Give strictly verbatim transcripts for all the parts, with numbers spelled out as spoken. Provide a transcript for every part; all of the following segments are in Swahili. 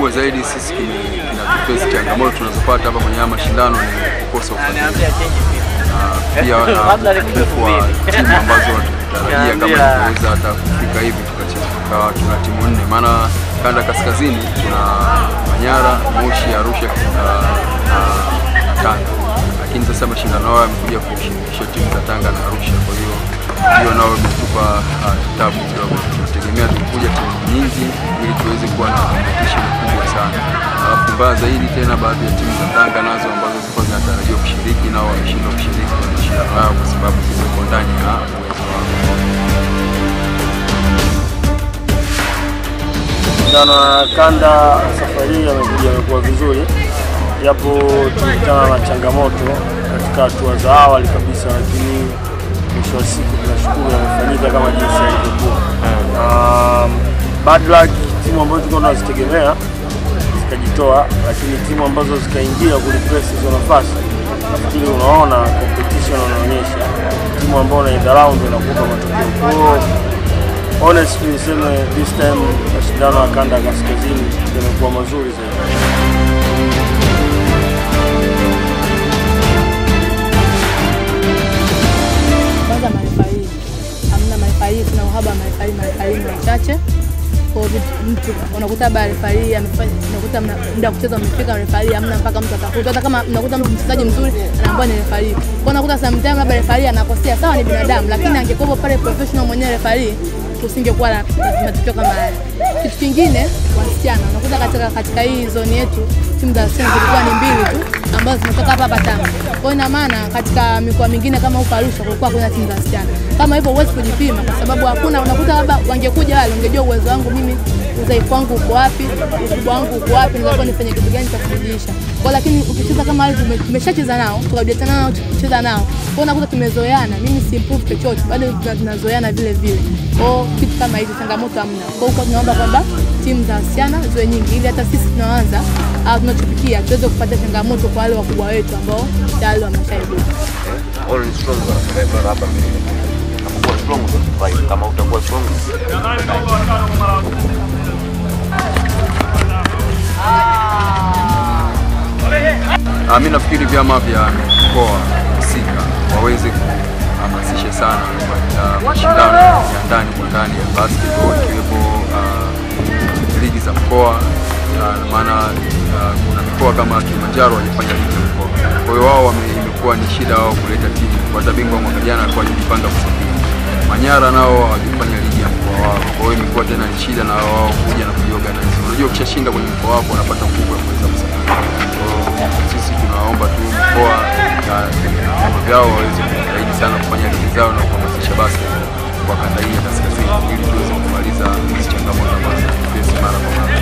kikubwa zaidi sisi kinatupeza changamoto tunazopata hapa kwenye mashindano ni kukosa ufadhili. Pia na upungufu wa timu ambazo tunatarajia kama tunaweza hata kufika hivi tukacheza tukawa tuna timu nne. Maana kanda kaskazini tuna Manyara, Moshi, Arusha na Tanga. Lakini sasa mashindano haya yamekuja kushirikisha timu za Tanga na Arusha. Kwa hiyo hiyo nao imetupa tabu kidogo. Tunategemea tukuja timu nyingi ili tuweze kuwa na competition kubwa sana. Alafu mbaya zaidi tena baadhi ya timu za Tanga nazo ambazo zilikuwa zinatarajiwa kushiriki nao wameshindwa kushiriki kwenye mashindano hayo kwa sababu ziko ndani ya uwezo wao. Mashindano ya kanda safari hii yamekuja yamekuwa vizuri. Japo tulikutana na changamoto katika hatua za awali kabisa, lakini mwisho wa siku tunashukuru yamefanyika kama jinsi yalivyokuwa. Um, bad luck timu ambazo tulikuwa tunazitegemea zikajitoa, lakini timu ambazo zikaingia kulipress hizo nafasi, nafikiri unaona competition inaonyesha timu ambayo inaidharau ndio inakupa matokeo. Kwa honestly niseme this time mashindano ya kanda kaskazini yamekuwa mazuri zaidi. Kuna uhaba marefari marefari machache. Kwa mtu unakuta marefari amefanya unakuta muda kucheza umefika marefari hamna mpaka mtu atafuta. Hata kama unakuta mtu mchezaji mzuri anaambiwa ni refari. Kwa unakuta sometimes labda refari anakosea, sawa ni binadamu, lakini angekuwa pale professional mwenyewe refari tusingekuwa na matukio kama haya. Kitu kingine wasichana unakuta katika katika hii zone yetu timu za wasichana zilikuwa ni mbili tu ambazo zimetoka hapa hapa Tanga. Kwa ina maana katika mikoa mingine kama huko Arusha kulikuwa kuna timu za wasichana. Kama hivyo huwezi kujipima kwa sababu hakuna, unakuta labda wangekuja wale ungejua uwezo wangu mimi, udhaifu wangu uko wapi, ukubwa wangu uko wapi, ndio nifanye kitu gani cha kujiisha. Kwa lakini ukicheza kama wale tumeshacheza nao, tukarudia nao tucheza nao. Kwa unakuta tumezoeana, mimi si improve chochote, bado tunazoeana vile vile. Kwa kitu kama hizo changamoto hamna. Kwa hiyo tunaomba kwamba timu za wasichana ziwe nyingi ili hata sisi tunaanza au tunachopitia tuweze kupata changamoto kwa wale wakubwa wetu ambao tayari wameshaibuka. All is strong kwa hapa mimi. Kama strong ndio kama utakuwa strong. Ah, mimi nafikiri vyama vya mkoa husika waweze kuhamasisha sana kwa mashindano ya ndani kwa ndani ya basketball ikiwepo ligi za mkoa, maana kuna mikoa kama Kilimanjaro walifanya ligi ya mkoa. Kwa hiyo wao imekuwa ni shida wao kuleta timu. Kwa bingwa mwaka jana alikuwa alipanga kusafiri. Manyara nao walifanya ligi ya mkoa wao. Kwa hiyo imekuwa tena ni shida na wao kuja na kujiorganize. Unajua ukishashinda kwenye mkoa wako unapata nguvu ya kuweza kusafiri. Kwa hiyo sisi tunaomba tu mkoa na vyama vyao waweze kujitahidi sana kufanya ligi zao na kuhamasisha basketball kwa kanda hii ya kaskazini ili tuweze kumaliza hizi changamoto ambazo tunafesi mara kwa mara.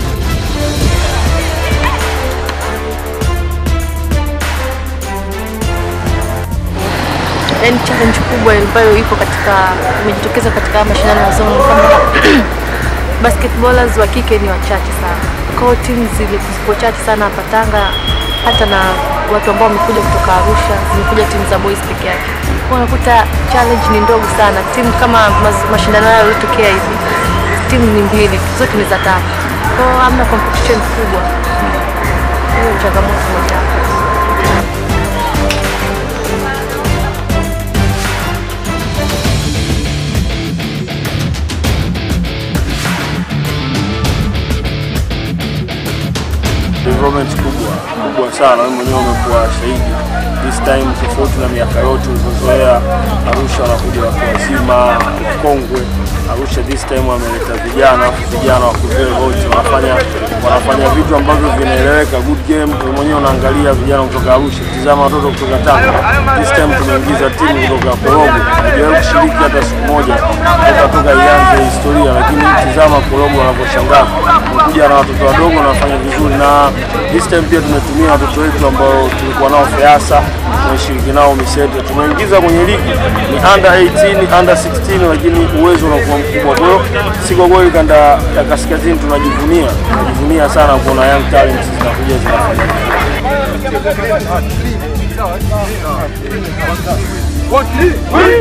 Yani challenge kubwa ambayo ipo katika imejitokeza katika mashindano ya zone kwamba basketballers wa kike ni wachache sana. Kwa timu zilizo chache sana hapa Tanga, hata na watu ambao wamekuja kutoka Arusha, zimekuja timu za boys peke yake. Kwa unakuta challenge ni ndogo sana. Timu kama mashindano hayo yalotokea hivi, timu ni mbili, zote ni za Tanga. Kwa hamna competition kubwa. Hiyo changamoto moja. Development kubwa kubwa sana, wewe mwenyewe umekuwa shahidi. This time tofauti na miaka yote ulizozoea Arusha wanakuja watu wazima, kongwe. Arusha this time wameleta vijana, vijana wako very hot, wanafanya wanafanya vitu ambavyo vinaeleweka, good game. Wewe mwenyewe unaangalia vijana kutoka Arusha, tazama watoto kutoka Tanga. This time tumeingiza timu kutoka Korogwe, hajawahi kushiriki hata siku moja kutoka ianze historia, lakini tazama Korogwe wanaposhangaza. Kuja na watoto wadogo na wanafanya vizuri, na this time pia tumetumia watoto wetu ambao tulikuwa nao Feasa, tumeshiriki nao Misete, tumeingiza kwenye ligi ni under eighteen, under sixteen, lakini uwezo unakuwa mkubwa. Kwa hiyo si kwa kweli kanda ya kaskazini tunajivunia, tunajivunia sana kuona young talents zinakuja zinafanya.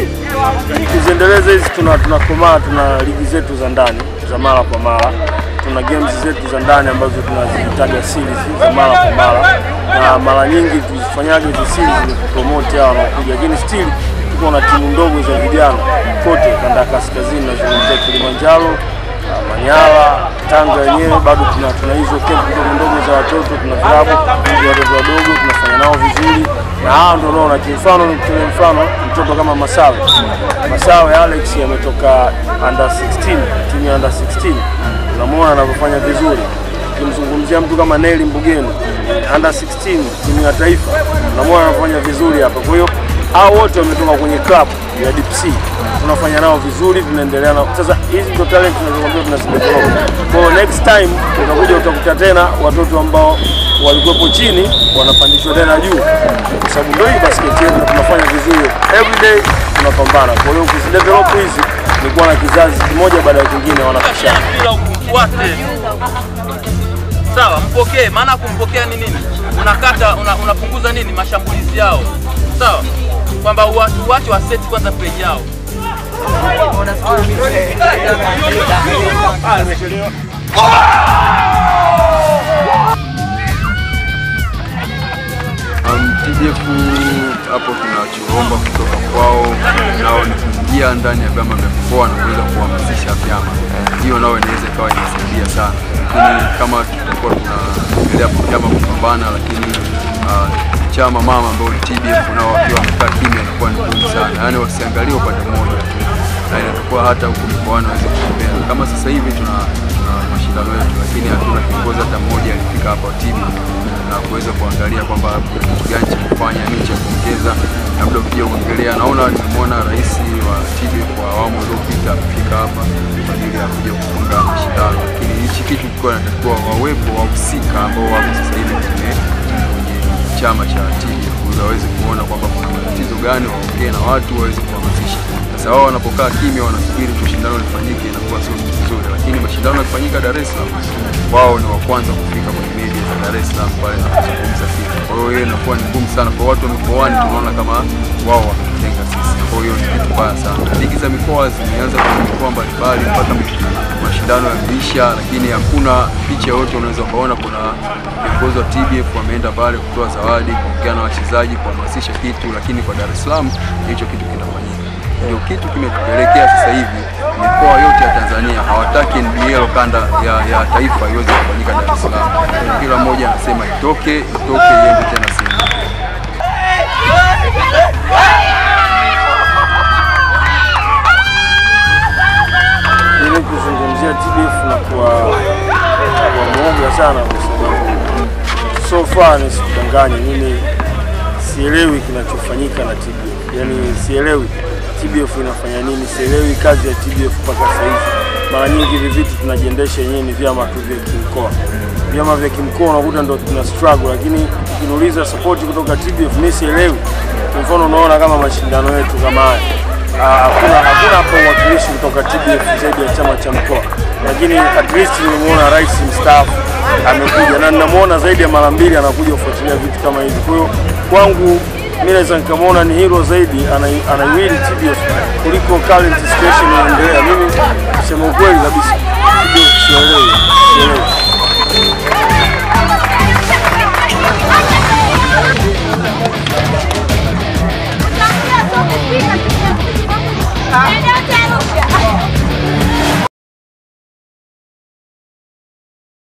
Tuziendeleze hizi, tuna tunakomaa, tuna ligi zetu za ndani za mara kwa mara. tuna games zetu za ndani ambazo tunazitaga series za mara kwa mara, na mara nyingi tuzifanyaje hizo series ni kupromote hao wanakuja, lakini still tuko na timu ndogo za vijana kote kanda ya kaskazini, nazungumzia Kilimanjaro, Manyara, Tanga yenyewe bado tuna tuna hizo camp ndogo ndogo za watoto, tuna klabu za watoto wadogo tunafanya nao vizuri, na hao ndio unaona kimfano ni kwa mfano mtoto kama Masawe. Masawe Alex ametoka under sixteen, timu ya under sixteen. Unamwona anafanya vizuri. Tukimzungumzia mtu kama Nelly Mbugeni under sixteen, timu ya taifa. Unamwona anafanya vizuri hapa. Kwa hiyo hao wote wametoka kwenye club ya Deep Sea. Tunafanya nao vizuri, tunaendelea nao. Sasa hizi ndio talent tunazokuambia tunazidevelop. Kwa hiyo next time utakuja utakuta tena watoto ambao walikuwepo chini wanapandishwa tena juu. Kwa sababu ndio hii basket yetu tunafanya vizuri. Every day tunapambana. Kwa hiyo kuzidevelop hizi ni kuwa na kizazi kimoja baada ya kingine wanapishana. Bila kumfuate. Sawa, mpokee. Maana kumpokea ni nini? Unakata una, unapunguza nini mashambulizi yao. Sawa? Kwamba watu wache wa set kwanza page yao. Um, T D F hapo tunachoomba kutoka kwao nao ni kuingia ndani ya vyama vya mkoa na kuweza kuhamasisha vyama. Hiyo nao inaweza ikawa inasaidia sana. Lakini kama tutakuwa tunaendelea vyama kupambana, lakini uh, chama mama ambao T D F nao wakiwa wamekaa kimya inakuwa ni ngumu sana. Yaani wasiangalie upande mmoja tu. Na inatakuwa hata huko mikoani waweze kutembea. Kama sasa hivi tuna tuna mashindano yetu, lakini hatuna kiongozi hata mmoja alifika hapa T D F na kuweza kuangalia kwamba kuna kitu gani cha kufanya, nini cha kuongeza. Labda ukija kuangalia, naona nimemwona rais wa T D F kwa awamu iliyopita kufika hapa kwa ajili ya kuja kufunga mashindano, lakini hichi kitu kwa natakiwa wawepo wahusika ambao wako sasa hivi kwenye chama cha T D F ili waweze kuona kwamba kuna matatizo gani, waongee na watu waweze kuhamasisha. Sasa wao wanapokaa kimya wanasubiri tu shindano lifanyike inakuwa sio vizuri, lakini mashindano yakifanyika Dar es Salaam wao ni wa kwanza kufika kwenye media za Dar es Salaam pale na kuzungumza kitu. Kwa hiyo hiyo inakuwa ni ngumu sana kwa watu wa mikoani, tunaona kama wao wametenga sisi. Kwa hiyo ni kitu mbaya sana. Ligi za mikoa zimeanza kwa mikoa mbalimbali mpaka mashindano yameisha, lakini hakuna picha yote unaweza kuona kuna viongozi wa T D F wameenda pale kutoa zawadi, kuongea na wachezaji, kuhamasisha kitu, lakini kwa Dar es Salaam hicho kitu kinafanyika. Ndio kitu kimetupelekea sasa hivi mikoa yote ya Tanzania hawataki N B L kanda ya, ya taifa iweze kufanyika Dar es Salaam. Kila mmoja anasema itoke, itoke iende tena sehemu. Ili kuzungumzia T D F na kwa kwa mwoga sana kwa sababu so far nisikudanganye, mimi sielewi kinachofanyika na T D F. Yaani sielewi T D F inafanya nini, sielewi kazi ya T D F mpaka sasa hivi. Mara nyingi hivi vitu tunajiendesha yenyewe ni vyama tu vya kimkoa. Vyama vya kimkoa unakuta ndio tuna struggle, lakini ukiniuliza support kutoka T D F mimi sielewi. Kwa mfano unaona kama mashindano yetu kama haya, hakuna hakuna hapo uwakilishi kutoka T D F zaidi ya chama cha mkoa. Lakini at least nimeona rais mstaafu amekuja na ninamuona zaidi ya mara mbili anakuja kufuatilia vitu kama hivi. Kwa hiyo kwangu mimi naweza nikamwona ni hero zaidi anaiwili T D F kuliko current situation inaendelea. Mimi kusema ukweli kabisa T D F sielewi.